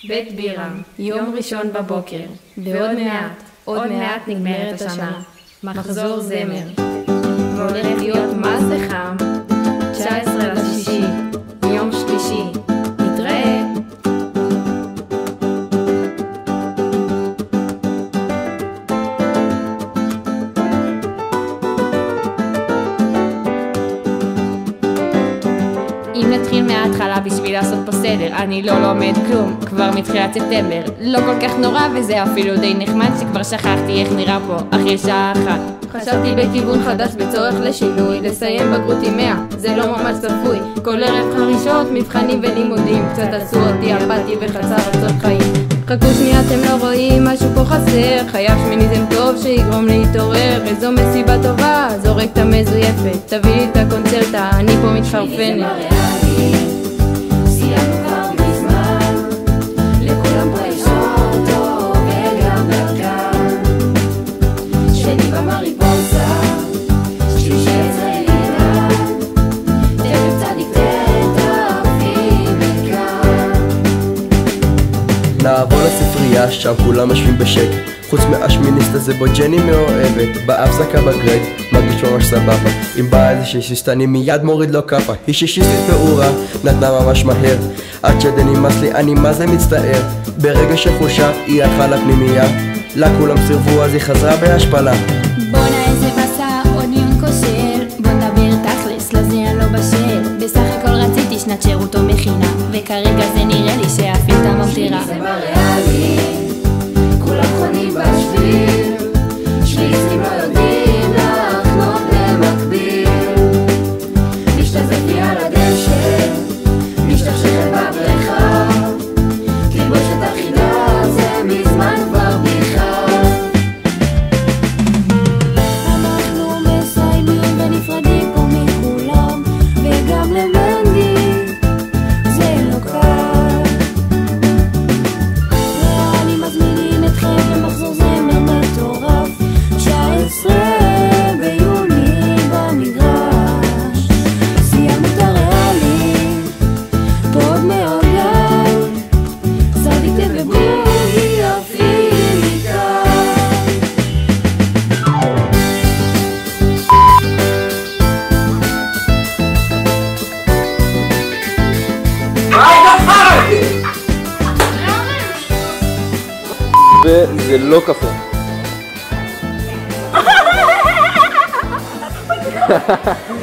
בית בירם, יום ראשון בבוקר, עוד מעט נגמרת השנה, מחזור זמר, והולך להיות מה זה חם, 19/6, יום שלישי, נתראה. אם נתחיל מההתחלה בשביל לעשות פה סדר, אני לא לומד כלום, כבר מתחילת ספטמבר. לא כל כך נורא וזה אפילו די נחמד שכבר שכחתי איך נראה פה אחרי שעה אחת. חשבתי בכיוון חדש בצורך לשינוי, לסיים בגרות עם 100, זה לא ממש צפוי. כל ערב חרישות, מבחנים ולימודים, קצת עשו אותי אפתי וחסר רצון חיים. חכו שנייה, אתם לא רואים, משהו פה חסר, חייב שמיניזם טוב שיגרום להתעורר. איזו מסיבה טובה, זורק את המזויפת, תביא לי את הקונצרטה, אני פה מתחרפנת. סיימנו כבר מזמן, לכולם פה יש אוטו וגם דרכם, שני במריפוסה, שלישי ישראלינה, תכף צדיק תתאפים מכאן. נעבור לספרייה, שם כולם משווים בשקט, חוץ מהשמיניסט הזה בו ג'ני מאוהבת, בהפסקה בגרייד, מרגיש ממש סבבה. אם בא איזושהי שיסט אני מיד מוריד לו כפה, היא שישיסטית פעורה, נתנה ממש מהר, עד שדי נמאס לי אני מה זה מצטער. ברגע שחושה היא הלכה לפנימייה, לה כולם סירבו אז היא חזרה בהשפלה. בואנה איזה בסה, עוד ניון כושר, בוא נדבר תכלס, לזה אני לא בשל. בסך הכל רציתי שנת שירות או מכינה, וכרגע זה נראה לי שהפילטה ממטירה. זה בריאלי, כולם חונים בשביל, שליצים לא יודעים לחנות במקביל. משתזפי על הדשא, משתכשכת בבריכה, תלבושת אחידה זה מזמן כבר בדיחה. אנחנו מסיימים ונפרדים פה מכולם, וגם למנדי זה לא קל. ואני מזמינים אתכם למחזור זמר מטורף, 19 ביוני במגרש. סיימנו את הריאלי, פה עוד מאוד ליל, צדיק ובואי יפים מכאן. וזה לא קפה.